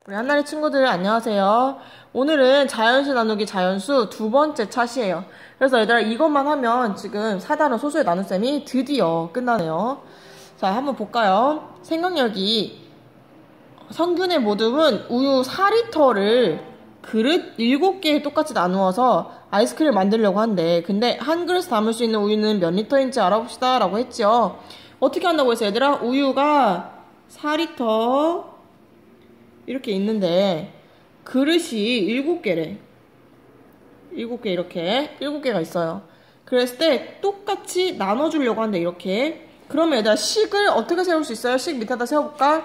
우리 한나리 친구들 안녕하세요. 오늘은 자연수 나누기 자연수 두 번째 차시예요. 그래서 얘들아 이것만 하면 지금 4단원 소수의 나눗셈이 드디어 끝나네요. 자, 한번 볼까요? 생각력이 성균의 모듬은 우유 4리터를 그릇 7개에 똑같이 나누어서 아이스크림을 만들려고 한대. 근데 한 그릇에 담을 수 있는 우유는 몇 리터인지 알아봅시다 라고 했죠. 어떻게 한다고 했어요 얘들아? 우유가 4리터 이렇게 있는데 그릇이 7개래. 7개 이렇게 7개가 있어요. 그랬을 때 똑같이 나눠주려고 한대. 이렇게. 그러면 얘들아 식을 어떻게 세울 수 있어요? 식 밑에다 세워볼까?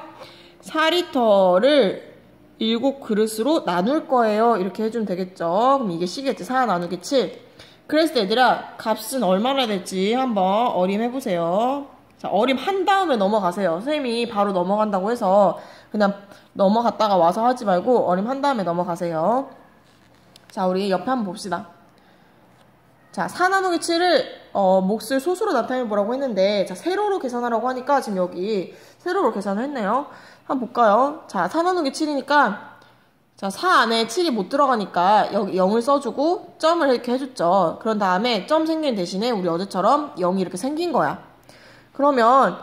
4리터를 7그릇으로 나눌 거예요. 이렇게 해주면 되겠죠. 그럼 이게 식이겠지. 4 나누기 7. 그랬을 때 얘들아 값은 얼마나 될지 한번 어림해보세요. 자, 어림 한 다음에 넘어가세요. 선생님이 바로 넘어간다고 해서 그냥 넘어갔다가 와서 하지 말고 어림 한 다음에 넘어가세요. 자, 우리 옆에 한번 봅시다. 자, 4 나누기 7을 몫을 소수로 나타내보라고 했는데 자, 세로로 계산하라고 하니까 지금 여기 세로로 계산을 했네요. 한번 볼까요? 자, 4 나누기 7이니까 자, 4 안에 7이 못 들어가니까 여기 0을 써주고 점을 이렇게 해줬죠. 그런 다음에 점 생긴 대신에 우리 어제처럼 0이 이렇게 생긴 거야. 그러면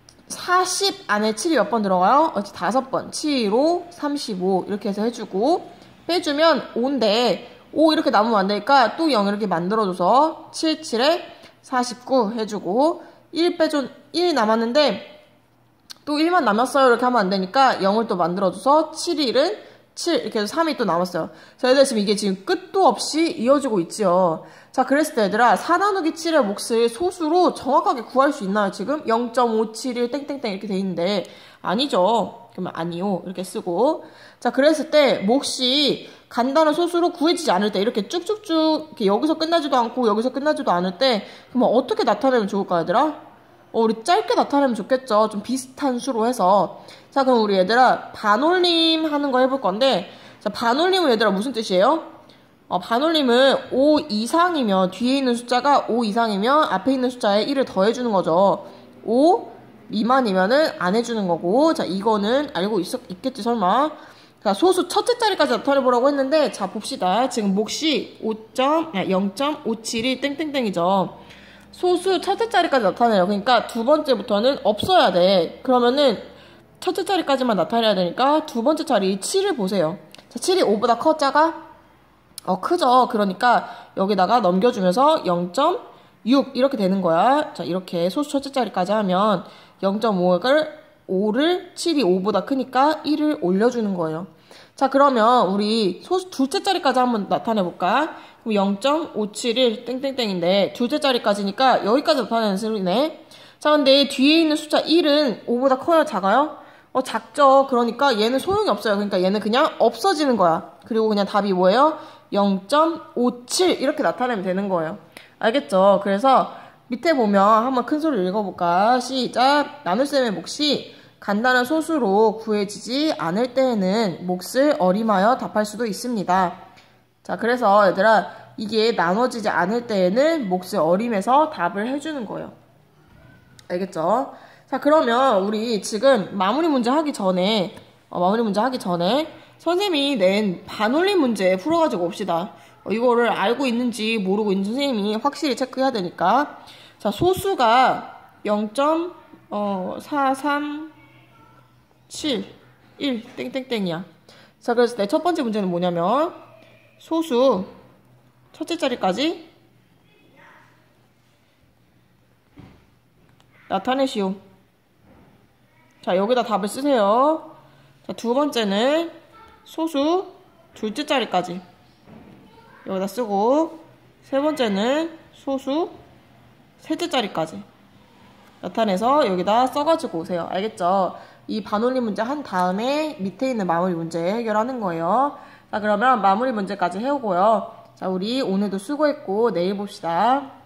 40 안에 7이 몇 번 들어가요? 5번. 7로 35 이렇게 해서 해주고 빼주면 5인데 5 이렇게 남으면 안 되니까 또 0 이렇게 만들어줘서 7, 7에 49 해주고 1 빼줘 1 남았는데 또 1만 남았어요 이렇게 하면 안 되니까 0을 또 만들어줘서 7, 1은 7 이렇게 해서 3이 또 남았어요. 자, 얘들아 지금 이게 지금 끝도 없이 이어지고 있지요. 자, 그랬을 때 얘들아 4 나누기 7의 몫을 소수로 정확하게 구할 수 있나요? 지금 0.571 땡땡땡 이렇게 돼 있는데 아니죠. 그러면 아니요 이렇게 쓰고 자, 그랬을 때 몫이 간단한 소수로 구해지지 않을 때 이렇게 쭉쭉쭉 이렇게 여기서 끝나지도 않고 여기서 끝나지도 않을 때 그러면 어떻게 나타내면 좋을까 얘들아? 우리 짧게 나타내면 좋겠죠. 좀 비슷한 수로 해서. 자, 그럼 우리 얘들아 반올림 하는 거 해볼 건데 자, 반올림은 얘들아 무슨 뜻이에요? 반올림은 5 이상이면 뒤에 있는 숫자가 5 이상이면 앞에 있는 숫자에 1을 더해주는 거죠. 5 미만이면은 안 해주는 거고 자, 이거는 알고 있겠지 설마. 자, 소수 첫째 자리까지 나타내보라고 했는데 자, 봅시다. 지금 몫이 0.571 땡땡땡이죠. 소수 첫째 자리까지 나타내요. 그러니까 두 번째부터는 없어야 돼. 그러면은 첫째 자리까지만 나타내야 되니까 두 번째 자리 7을 보세요. 자, 7이 5보다 커 작아? 크죠. 그러니까 여기다가 넘겨주면서 0.6 이렇게 되는 거야. 자, 이렇게 소수 첫째 자리까지 하면 0.5를 7이 5보다 크니까 1을 올려주는 거예요. 자, 그러면 우리 소수 둘째 자리까지 한번 나타내볼까? 그럼 0.571 땡땡땡인데 둘째 자리까지니까 여기까지 나타내는 소리네. 자, 근데 뒤에 있는 숫자 1은 5보다 커요? 작아요? 작죠. 그러니까 얘는 소용이 없어요. 그러니까 얘는 그냥 없어지는 거야. 그리고 그냥 답이 뭐예요? 0.57 이렇게 나타내면 되는 거예요. 알겠죠? 그래서 밑에 보면 한번 큰 소리로 읽어볼까? 시작! 나눗셈의 몫이 간단한 소수로 구해지지 않을 때에는 몫을 어림하여 답할 수도 있습니다. 자, 그래서 얘들아 이게 나눠지지 않을 때에는 몫을 어림해서 답을 해주는 거예요. 알겠죠? 자, 그러면 우리 지금 마무리 문제 하기 전에 선생님이 낸 반올림 문제 풀어가지고 옵시다. 이거를 알고 있는지 모르고 있는지 선생님이 확실히 체크해야 되니까. 자, 소수가 0.4371 땡땡땡이야. 자, 그래서 내 첫 번째 문제는 뭐냐면 소수 첫째 자리까지 나타내시오. 자, 여기다 답을 쓰세요. 자, 두 번째는 소수 둘째 자리까지 여기다 쓰고 세 번째는 소수 셋째 자리까지 나타내서 여기다 써가지고 오세요. 알겠죠? 이 반올림 문제 한 다음에 밑에 있는 마무리 문제 해결하는 거예요. 자, 그러면 마무리 문제까지 해오고요. 자, 우리 오늘도 수고했고 내일 봅시다.